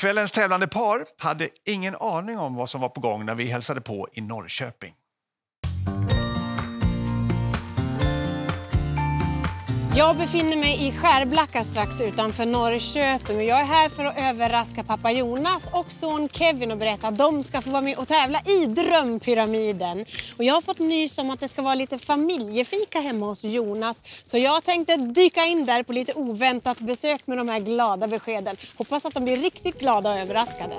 Kvällens tävlande par hade ingen aning om vad som var på gång när vi hälsade på i Norrköping. Jag befinner mig i Skärblacka strax utanför Norrköping och jag är här för att överraska pappa Jonas och son Kevin och berätta att de ska få vara med och tävla i Drömpyramiden. Och jag har fått nys om att det ska vara lite familjefika hemma hos Jonas, så jag tänkte dyka in där på lite oväntat besök med de här glada beskeden. Hoppas att de blir riktigt glada och överraskade.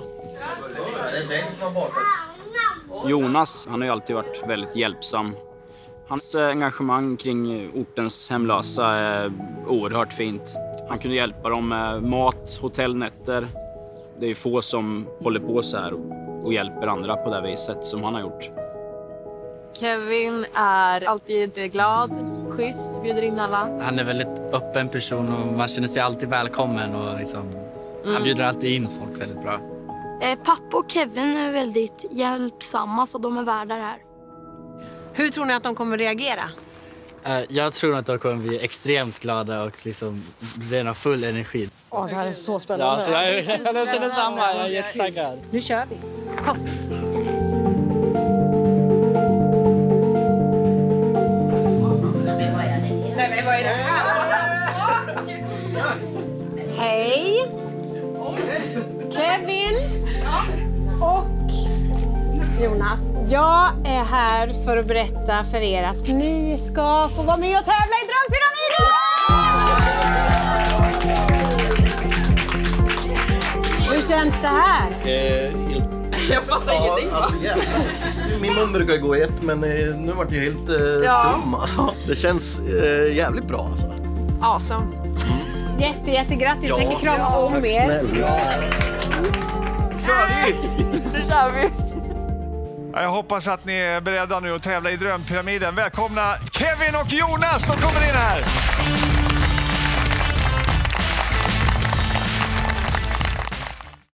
Jonas, han har ju alltid varit väldigt hjälpsam. Hans engagemang kring ortens hemlösa är oerhört fint. Han kunde hjälpa dem med mat, hotellnätter. Det är få som håller på så här och hjälper andra på det viset som han har gjort. Kevin är alltid glad, schysst, bjuder in alla. Han är väldigt öppen person och man känner sig alltid välkommen. Och liksom, han bjuder alltid in folk väldigt bra. Pappa och Kevin är väldigt hjälpsamma, så de är värdar här. Hur tror ni att de kommer reagera? Jag tror att de kommer bli extremt glada och liksom rena full energi. Det här är så spännande. Ja, jag känner samma, jag är jättetaggad. Nu kör vi. Kom. Nej, vad är det här? Hej! Kevin och Jonas, jag är här för att berätta för er att ni ska få vara med och tävla i Drömpyramiden! Hur känns det här? Jag fattar ingenting, va? Min mun brukar gå i ett, men nu var det helt dum. Alltså. Det känns jävligt bra. Alltså. Awesome. Jättegrattis, jag tänker krama om er. Kör vi! Nu kör vi. Jag hoppas att ni är beredda nu att tävla i Drömpyramiden. Välkomna Kevin och Jonas, de kommer in här!